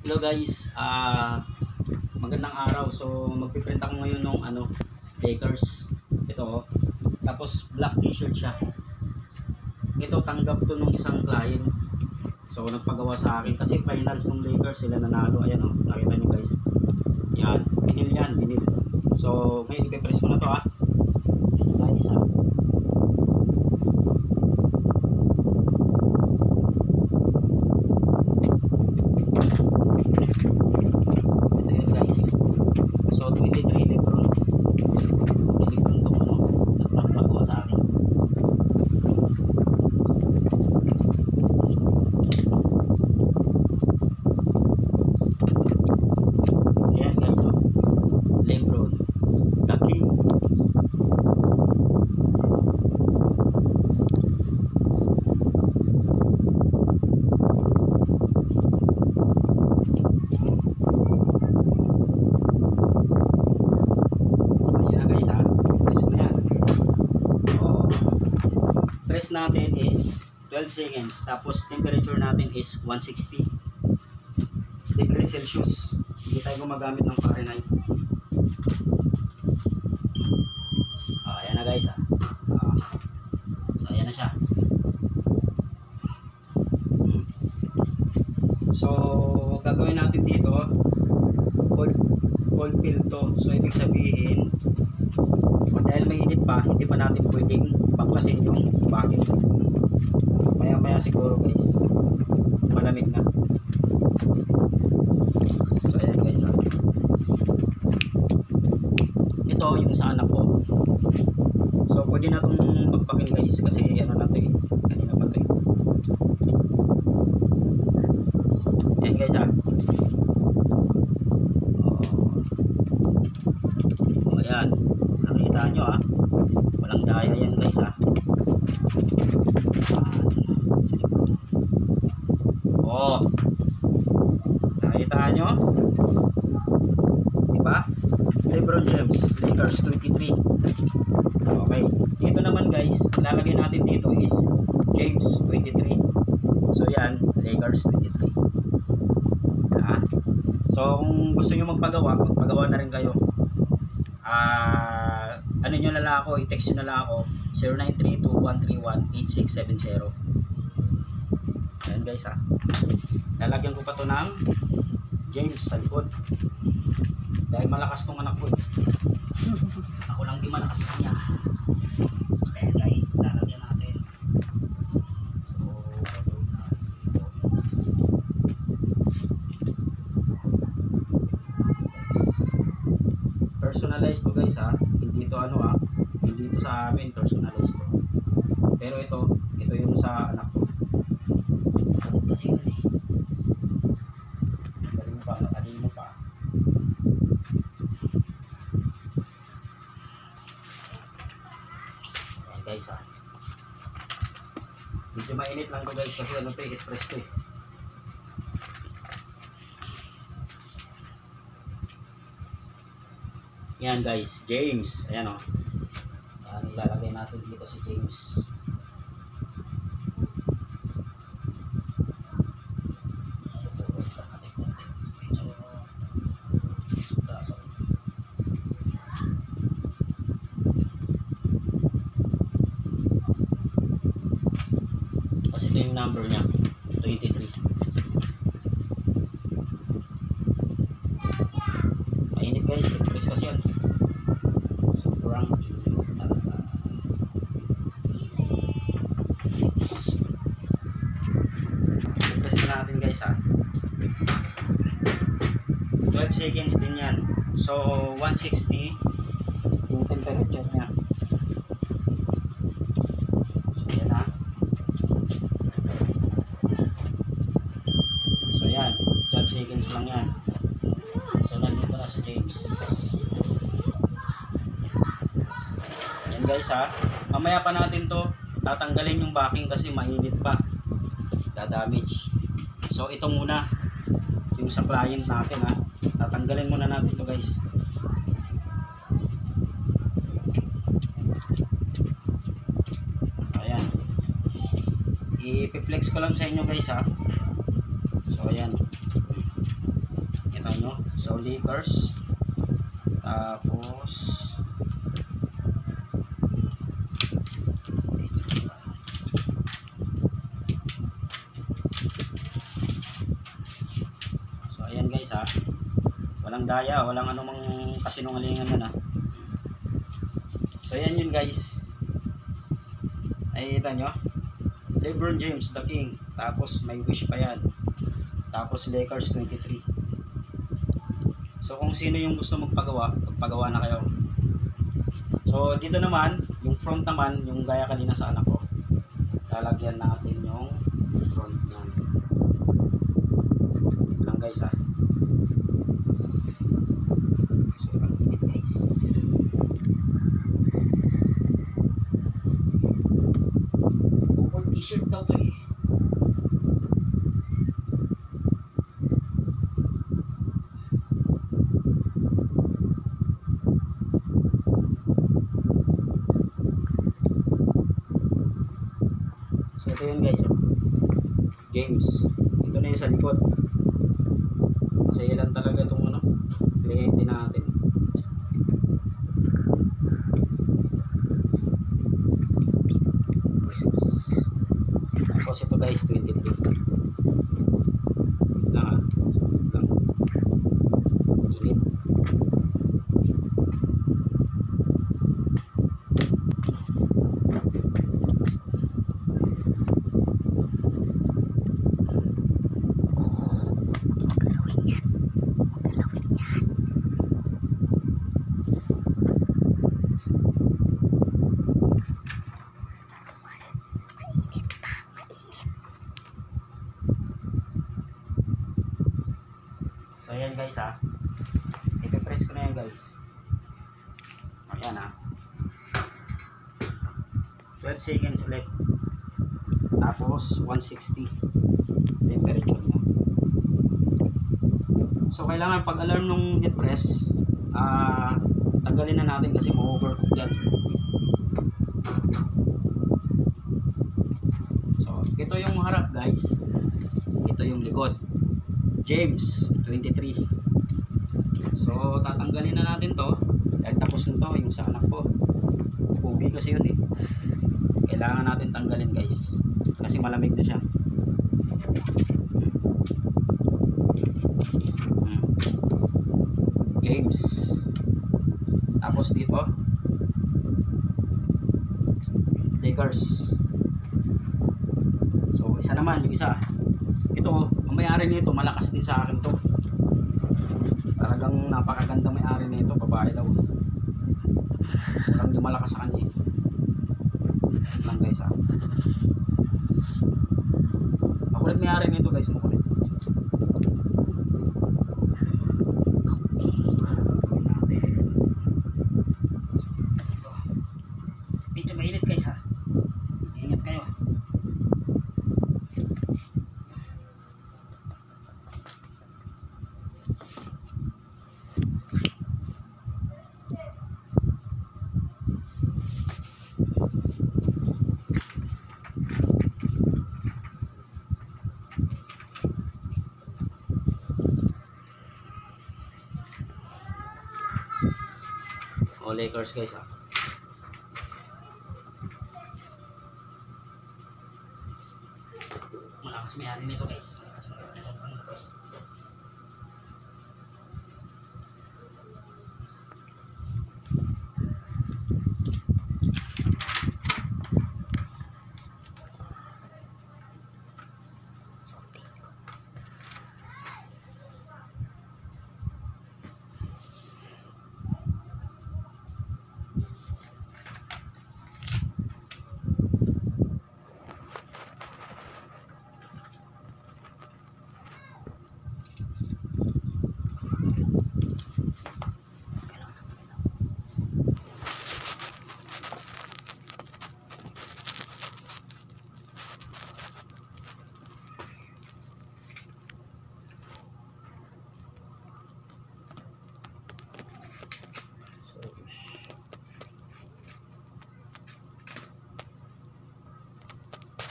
Hello guys, magandang araw. So magpiprint ako ngayon ng Lakers. Ito, tapos black t-shirt siya. Ito tanggap to nung isang client. So nagpagawa sa akin kasi finals ng Lakers sila nanalo. Ayan oh, nakita niyo guys. Yan, binil. So ngayon ipe-press ko na to guys So 23 Lebron. Lebron tong nagpapagawa sa akin. Ayan guys Lebron, the king. Press natin is 12 seconds, tapos temperature natin is 160 degrees Celsius. Hindi tayo gumagamit ng Fahrenheit. Ayan na guys so ayan na siya. So gagawin natin dito cold fill to. So ibig sabihin dahil mainit pa, hindi pa natin pwedeng baklasin yung bucket. Maya maya siguro guys malamig na. So ayan guys ito yung sa anak ko. So pwede na itong magpakin guys kasi ano na ito kanina pa ito ayan guys ayan, nakita nyo walang daya yan guys nakita nyo diba? Lebron James, Lakers 23. Okay, dito naman guys lalagay natin dito is James 23. So yan, Lakers 23. So kung gusto nyo magpagawa na rin kayo. Ano nyo na lang ako, i-text nyo na lang ako 0932-131-8670. Ayan guys lalagyan ko pa to ng James sa likod dahil malakas tong anak ko ako lang di malakas kanya. Ayan guys, lalagyan natin. Personalized to guys hindi to hindi to sa amin personalized to, pero ito yung sa anak ko kasi galing mo pa ayan guys medyo mainit lang to guys kasi heat press to yan guys, James. Ayan ayan, ilalagay natin dito si James. Kasi ito yung number niya 23. Mainit guys, press kasi yan. Press natin guys 12 seconds din yan. So 160 yung temperature niya. So yan so yan 12 seconds lang yan. So nandito na si James. Yan guys mamaya pa natin to tatanggalin yung backing kasi mainit pa, damage. So ito muna yung sa client natin tatanggalin muna natin to guys. Ayan, i-flex ko lang sa inyo guys So ayan, ano, so Lakers. Tapos so ayan guys ha, walang daya, walang anumang kasinungalingan yan ha. So ayan yun guys, ay kita nyo, LeBron James the King, tapos may wish pa yan, tapos Lakers 23. So kung sino yung gusto magpagawa, magpagawa na kayo. So dito naman, yung front naman, yung gaya kanina sa anak ko, lalagyan natin yung front niyan. Ito lang guys ha. So ang init guys. Bukol t-shirt daw to eh. So ito yun guys, James. Ito na yung sa likod. Kasi ilan talaga itong ano, kliyente natin. Tapos ito guys, 23. Lang lang. Init. So ayan guys ha, ipipress ko na yan guys. Ayan ha, 12 seconds ulit, tapos 160 temperature niya. So kailangan pag alarm nung i-press, tanggalin na natin kasi ma-overcook yan. So ito yung harap guys, ito yung likod, James 23. So tatanggalin na natin to dahil tapos na to yung sa anak ko. Pugi kasi yun eh, kailangan natin tanggalin guys kasi malamig na siya. James. Tapos dito Lakers. So isa naman, yung isa ito, ang may-ari nito malakas din sa akin to. Talagang napakaganda may-ari nito, babae daw. Walang di malakas sa kanya lang guys ha. Makulit may-ari nito guys, makulit. Medyo mainit guys ha, ingat kayo. O Lakers guys ha. Malakas may-ari nito guys, malakas.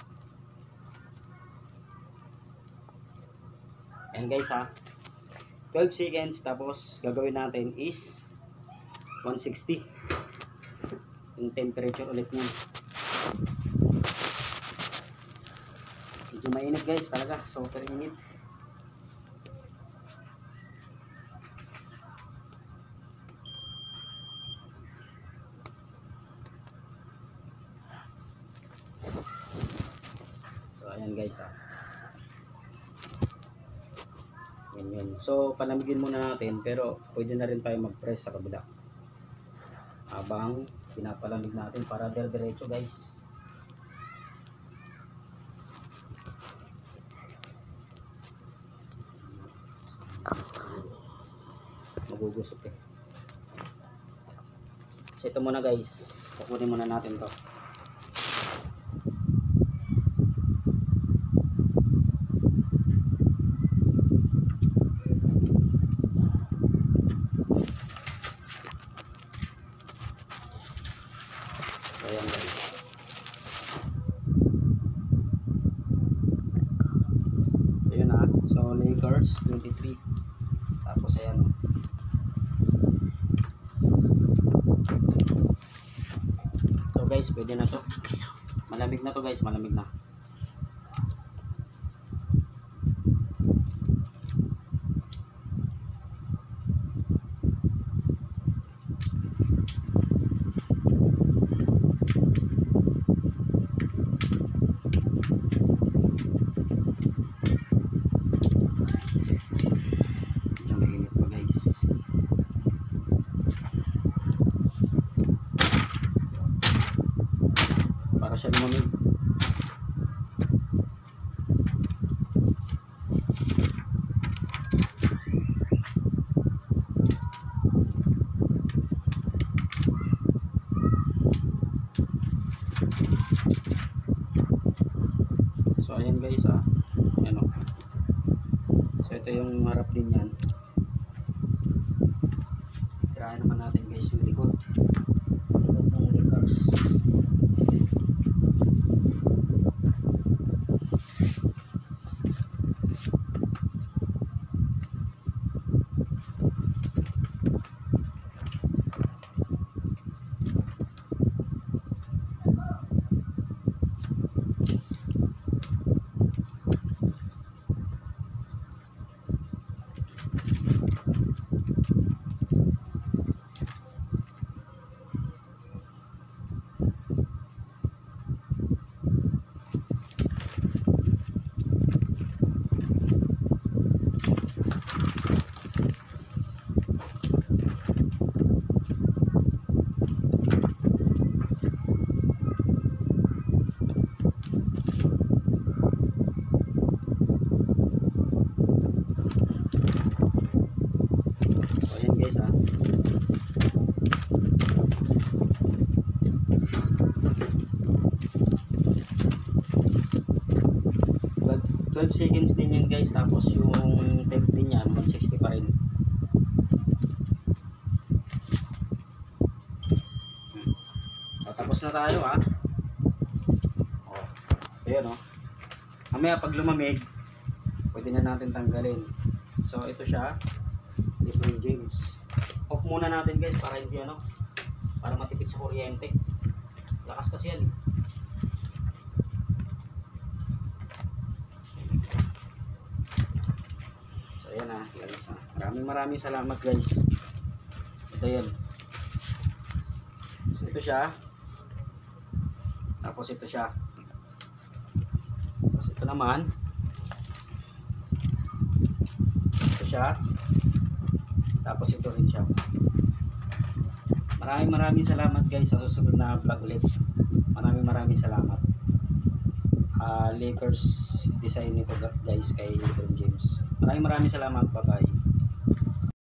Ayan guys ha, 12 seconds, tapos gagawin natin is 160 yung temperature ulit niyan. Medyo mainit guys talaga, super init. So ayan guys Yun. So palamigin muna natin, pero pwede na rin tayo mag-press sa kabila habang pinapalamig natin para diretso guys. Magugusok eh. So ito muna guys, kukunin muna natin to. Ayan guys. Ayun na. So Lakers 23. Tapos ayan o. So guys, pwede na to. Malamig na to guys, malamig na. Para siya lumamig. So ayan guys ayan o. So ito yung harap din yan. Tirahan naman natin guys yung likod ng Lakers. Guys 12 seconds din yan guys, tapos yung temp din yan 160 pa rin. Tapos na tayo ayan mamaya pag lumamig pwede na natin tanggalin. So ito siya, LeBron James. Off muna natin guys para hindi para matipid sa kuryente. Lakas kasi yan So ayan guys maraming salamat guys. Ito yan. So ito siya. Tapos ito siya. Tapos ito naman. Ito siya. Tapos ito rin siya. Maraming salamat guys sa susunod na vlog ulit. Maraming salamat. Lakers design nito guys kay LeBron James. Maraming salamat. Bye bye.